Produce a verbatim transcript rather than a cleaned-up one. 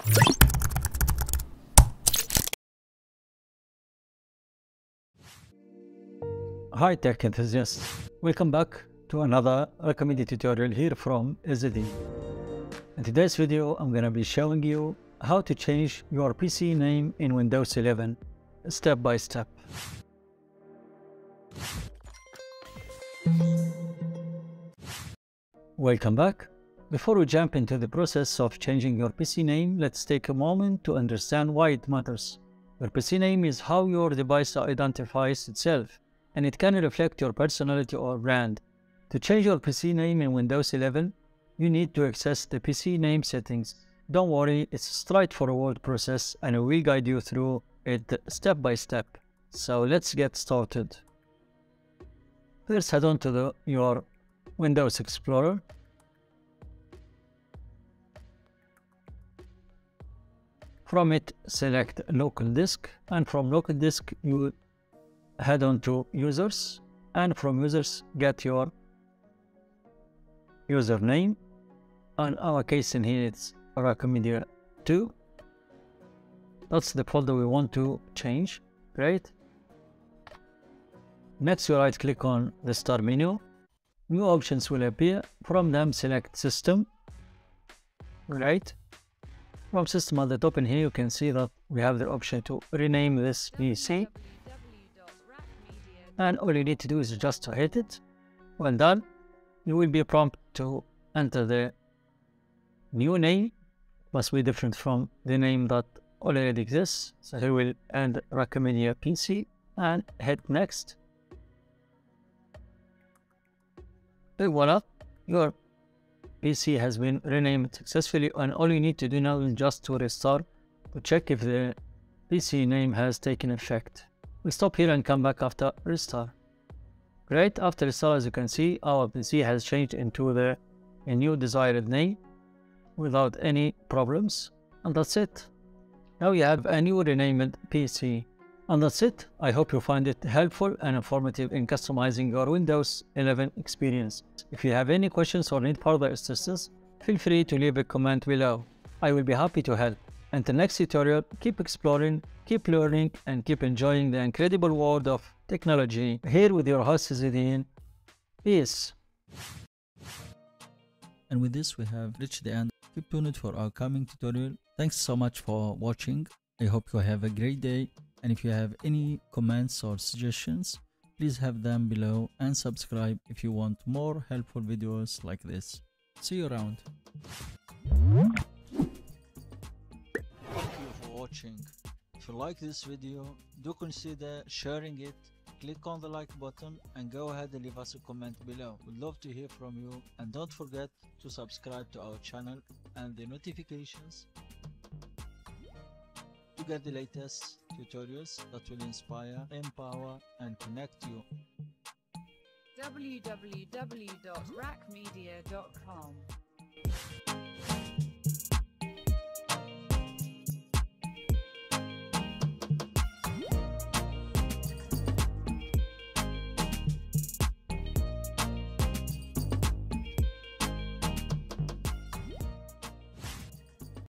Hi tech enthusiasts, welcome back to another Raqmedia tutorial here from Z D. In today's video I'm going to be showing you how to change your P C name in Windows eleven step by step. Welcome back. Before we jump into the process of changing your P C name, let's take a moment to understand why it matters. Your P C name is how your device identifies itself, and it can reflect your personality or brand. To change your P C name in Windows eleven, you need to access the P C name settings. Don't worry, it's a straightforward process and I will guide you through it step by step. So let's get started. First, head on to the, your Windows Explorer. From it, select local disk, and from local disk you head on to users, and from users get your username. In our case in here it's Raqmedia two. That's the folder we want to change. Great. Next you right click on the start menu. New options will appear. From them select system. Right. From system at the top in here you can see that we have the option to rename this P C. And all you need to do is just to hit it. When done, you will be prompted to enter the new name. Must be different from the name that already exists. So here we'll end Raqmedia P C and hit next. And voila, your P C has been renamed successfully, and all you need to do now is just to restart to check if the P C name has taken effect. We stop here and come back after restart. Great, after restart, as you can see, our P C has changed into the a new desired name without any problems, and that's it. Now you have a new renamed P C. And that's it. I hope you find it helpful and informative in customizing your Windows eleven experience. If you have any questions or need further assistance, feel free to leave a comment below. I will be happy to help. Until next tutorial, keep exploring, keep learning, and keep enjoying the incredible world of technology. Here with your host Zidane. Peace. And with this we have reached the end. Keep tuned for our coming tutorial. Thanks so much for watching. I hope you have a great day. And if you have any comments or suggestions, please have them below and subscribe if you want more helpful videos like this. See you around. Thank you for watching. If you like this video, do consider sharing it. Click on the like button and go ahead and leave us a comment below. We'd love to hear from you, and don't forget to subscribe to our channel and the notifications to get the latest tutorials that will inspire, empower, and connect you. w w w dot raqmedia dot com